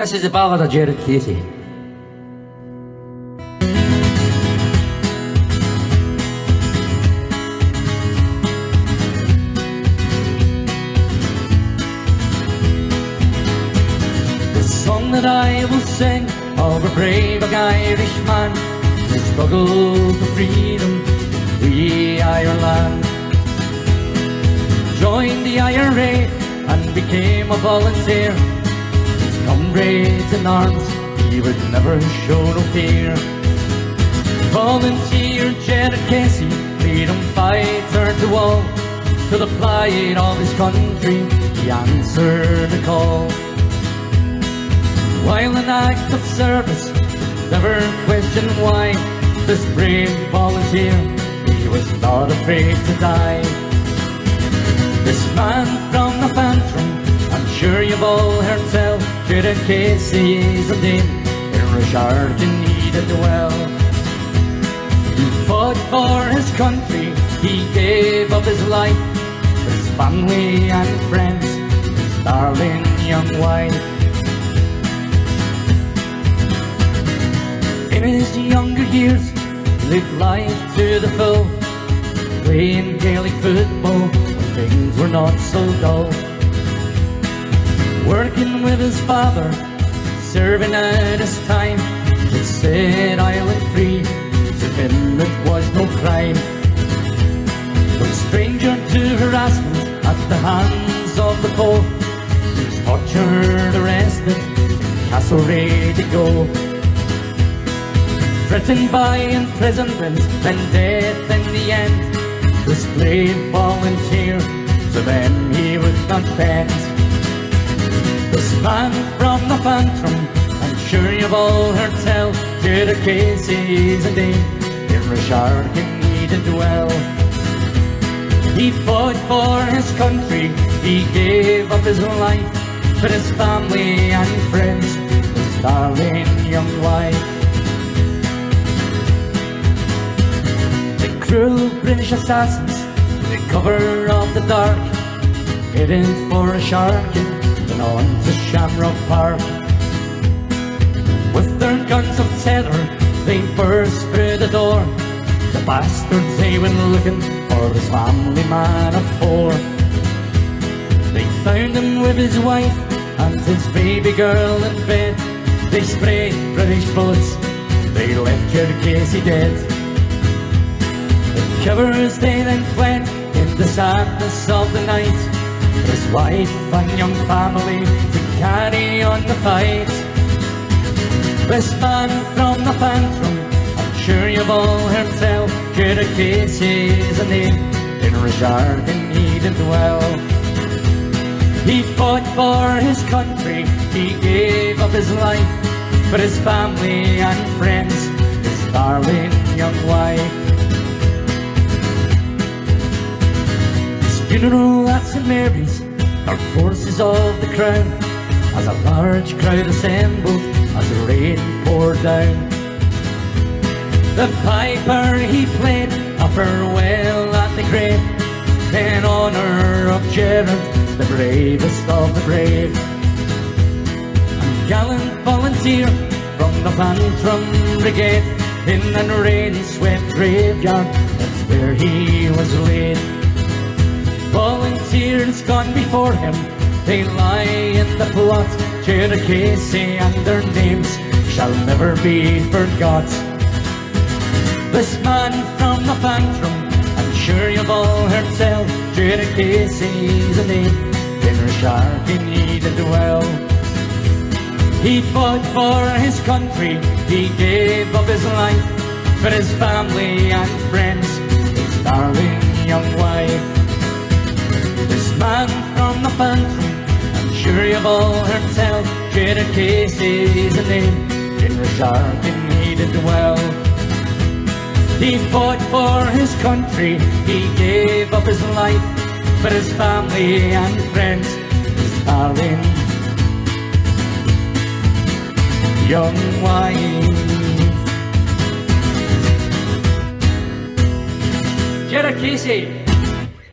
This is the ballad of Jared Casey. The song that I will sing of a brave Irishman who struggled for freedom, free Ireland. Joined the IRA and became a volunteer. Comrades in arms, he would never show no fear. Volunteer Jared Casey, freedom fighter to all. To the plight of his country, he answered the call. While in act of service, never questioned why, this brave volunteer, he was not afraid to die. This man from the Pantrim, I'm sure you've all heard tell, Jared Casey's a name Inishark needed well. He fought for his country, he gave up his life, his family and friends, his darling young wife. In his younger years, he lived life to the full, playing Gaelic football when things were not so dull. Working with his father, serving at his time, to set Ireland free, to him it was no crime. No stranger to harassment at the hands of the foe, he was tortured, arrested, in Castlereagh to go. Threatened by imprisonment and death in the end, this brave volunteer, to them he would not bend. This man from the Pantrim, I'm sure you've all heard tell, Jared Casey's a name Inishark needed well. He fought for his country, he gave up his life, for his family and friends, his darling young wife. The cruel British assassins, the cover of the dark, headed for a shark and on to Shamrock Park. With their guns of tether, they burst through the door. The bastards, they went looking for this family man of four. They found him with his wife and his baby girl in bed. They sprayed British bullets, they left Jared Casey dead. The killers, they then fled in the sadness of the night, his wife and young family to carry on the fight. This man from the Pantrim, I'm sure you've all heard tell, Jared Casey's a name Inishark needed well. He fought for his country, he gave up his life, for his family and friends, his darling young wife. Funeral at St Mary's, our forces of the crown, as a large crowd assembled, as the rain poured down. The piper he played a farewell at the grave, in honour of Jared, the bravest of the brave. A gallant volunteer from the Pantrim Brigade, in a rain-swept graveyard, that's where he was laid. Volunteers gone before him, they lie in the plot, Jared Casey and their names shall never be forgot. This man from the Pantrim, I'm sure you've all heard tell, Jared Casey's a name Inishark needed well. He fought for his country, he gave up his life, for his family and friends, his darling young wife. This man from the Pantrim, I'm sure you've all heard tell, Jared Casey's a name Inishark needed well. He fought for his country, he gave up his life, for his family and friends, his darling young wife. Jared Casey.